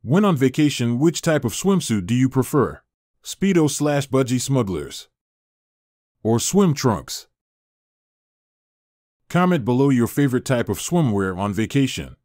When on vacation, which type of swimsuit do you prefer? Speedos / Budgie Smugglers or swim trunks? Comment below your favorite type of swimwear on vacation.